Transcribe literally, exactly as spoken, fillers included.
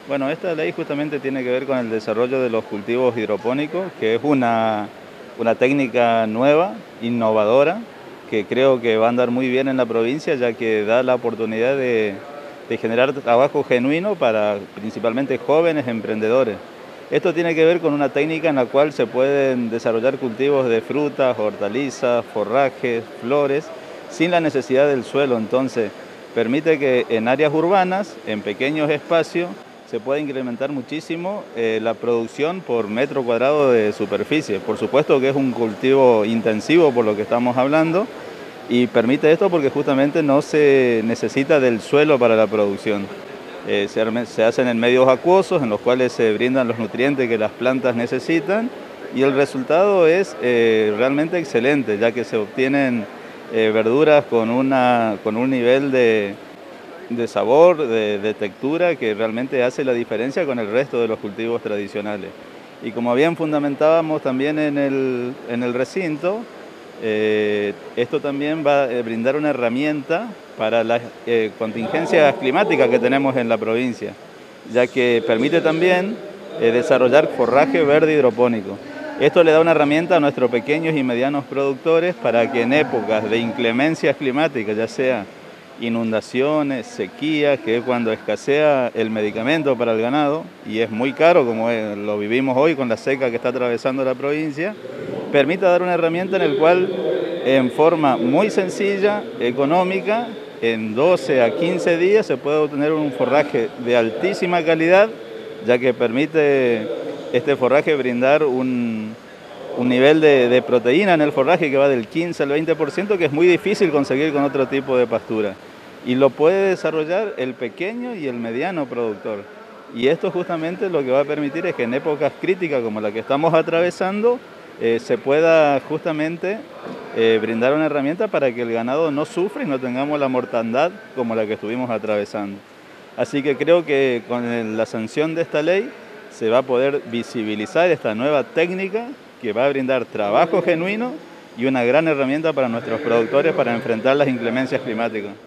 Bueno, esta ley justamente tiene que ver con el desarrollo de los cultivos hidropónicos, que es una, una técnica nueva, innovadora, que creo que va a andar muy bien en la provincia, ya que da la oportunidad de, de generar trabajo genuino para principalmente jóvenes emprendedores. Esto tiene que ver con una técnica en la cual se pueden desarrollar cultivos de frutas, hortalizas, forrajes, flores, sin la necesidad del suelo. Entonces, permite que en áreas urbanas, en pequeños espacios, se puede incrementar muchísimo eh, la producción por metro cuadrado de superficie. Por supuesto que es un cultivo intensivo por lo que estamos hablando y permite esto porque justamente no se necesita del suelo para la producción. Eh, se, se hacen en medios acuosos en los cuales se brindan los nutrientes que las plantas necesitan y el resultado es eh, realmente excelente, ya que se obtienen eh, verduras con, una, con un nivel de de sabor, de, de textura, que realmente hace la diferencia con el resto de los cultivos tradicionales. Y como bien fundamentábamos también en el, en el recinto, eh, esto también va a brindar una herramienta para las eh, contingencias climáticas que tenemos en la provincia, ya que permite también eh, desarrollar forraje verde hidropónico. Esto le da una herramienta a nuestros pequeños y medianos productores para que en épocas de inclemencias climáticas, ya sea inundaciones, sequías, que es cuando escasea el medicamento para el ganado y es muy caro, como lo vivimos hoy con la seca que está atravesando la provincia, permite dar una herramienta en la cual en forma muy sencilla, económica, en doce a quince días se puede obtener un forraje de altísima calidad, ya que permite este forraje brindar un, un nivel de, de proteína en el forraje que va del quince al veinte por ciento, que es muy difícil conseguir con otro tipo de pastura. Y lo puede desarrollar el pequeño y el mediano productor. Y esto justamente lo que va a permitir es que en épocas críticas como la que estamos atravesando, eh, se pueda justamente eh, brindar una herramienta para que el ganado no sufra y no tengamos la mortandad como la que estuvimos atravesando. Así que creo que con la sanción de esta ley se va a poder visibilizar esta nueva técnica que va a brindar trabajo genuino y una gran herramienta para nuestros productores para enfrentar las inclemencias climáticas.